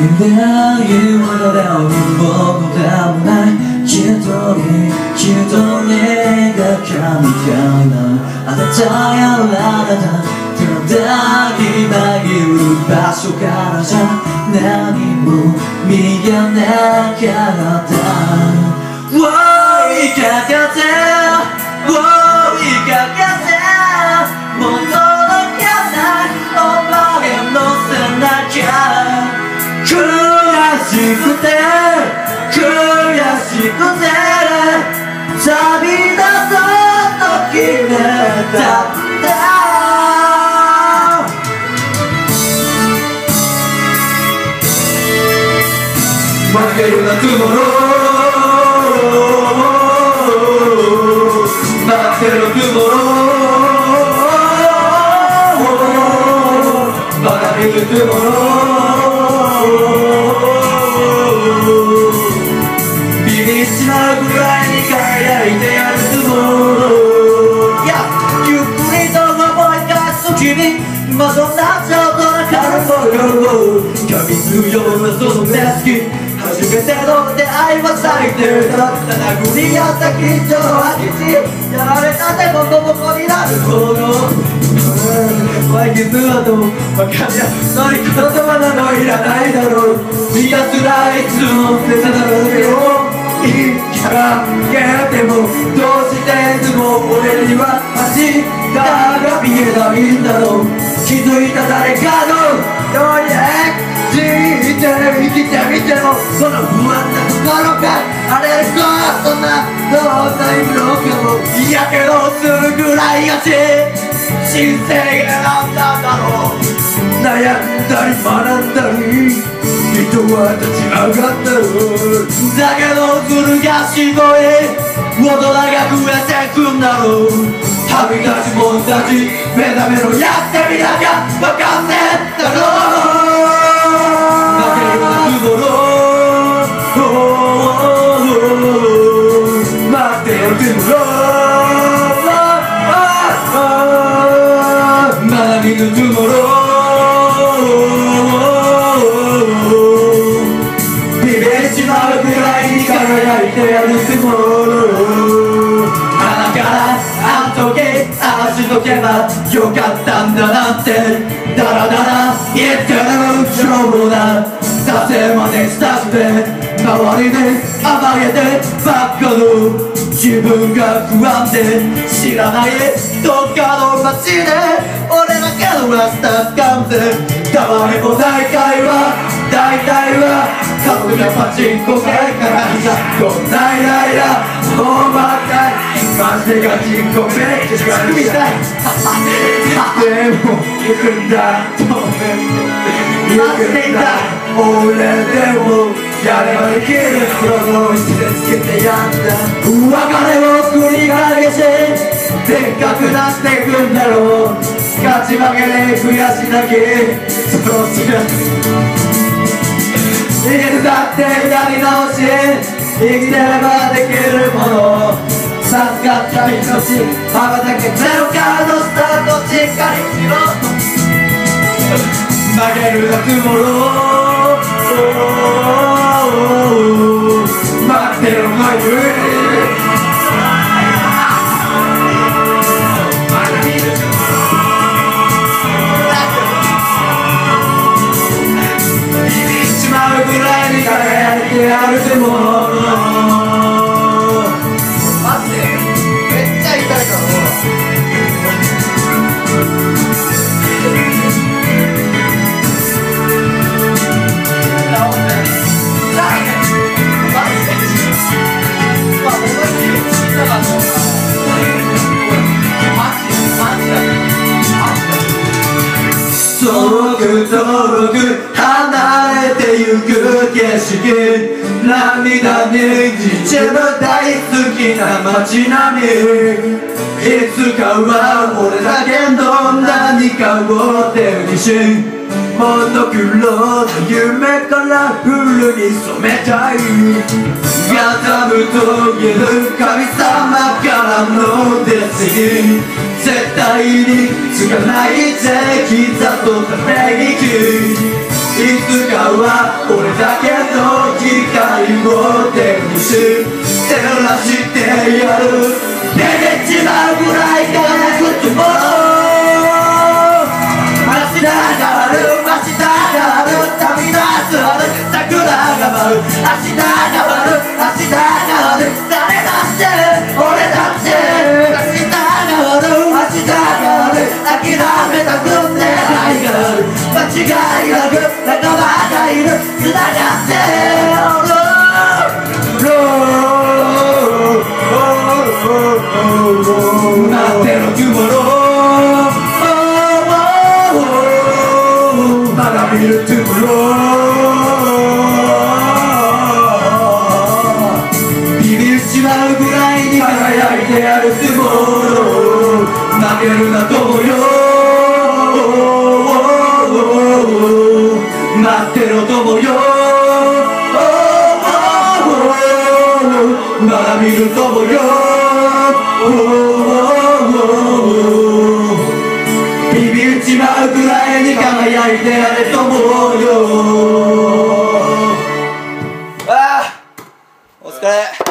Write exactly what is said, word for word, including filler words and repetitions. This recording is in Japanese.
いうほどでも僕でもない一人一人が神みたいなあなたやあなたただ今いる場所からじゃ何も見えなかった追いかけて追いかけてもう届かないお前の背中悔しくて悔しくて旅立とうと決めたんだ負けるな Tomorrow 待ってろ Tomorrow まだ見る Tomorrowビビっちまうくらいに輝いてやる Tomorrow いやゆっくりと思い返す君まあそんなちょっとなカルボロ噛みつくようなその目つき初めての出会いは最低だった殴り合った緊張の空き地やられたってボコボコになるほどマイケツはどう分かりやそれ言葉などいらないだろうひたすらいつも捨てただけをいいからやってもどうしていつも俺には明日が見えないんだろう気づいた誰かのように生きて生きてみてもその不安なところがあれこそんなどんな意味のかもいやけどするぐらいがち人生がなんだだろう悩んだり学んだり人は立ち上がったろだけどずる賢い大人が増えてくんだろうはみ出し者たち目覚めろやってみなきゃわかんねえだろう待ってよ Tomorrow まだ見ぬ Tomorrow ビビっちまうくらいに輝いてやる Tomorrow 鼻からあんとき足とけばよかったんだなってダラダラ言ってるしょうもな達成までしたくて周りで甘えてばっかの自分が不安で知らないどっかの街で俺だけのラスター感で誰も大体は大体は家族がパチンコ系からこんなイライラもうばっかりマジでガチンコめっちゃみたいでも行くんだと思って行くんだ俺でもやればできるプロの一でつけてやんだ別れを繰り返してでっかくなってくんだろう勝ち負けで悔しだけその姿いつだってやり直し生きてればできるもの授かった命羽ばたけゼロからのスタートしっかりしろ負けるな Tomorrow 待ってろまゆビビっちまうぐらいに輝いてやる Tomorrow 待ってめっちゃ痛いからほら遠く遠く離れてゆく景色涙にじちむ大好きな街並みいつかは俺だけの何かを手にしモノクロの夢からフルに染めたいガタムと言える神様からのデスティニー絶対につかないぜ刻とため息いつかは俺だけの機会を手にし照らしてやる出てしまうぐらい輝くつも明日がある明日がある旅立つ春桜が舞う明日がある明日がある誰だって俺だって明日がある明日がある諦めたくねないがある間違いなく仲間がいる繋がっておる待ってろ雲のまだ見る tomorrow ビビっちまうぐらいに輝いてやる tomorrow 負けるな友よ待ってろ友よまだ見る友よビビっちまうくらいに輝いてやれと思うよ。ああお疲れ。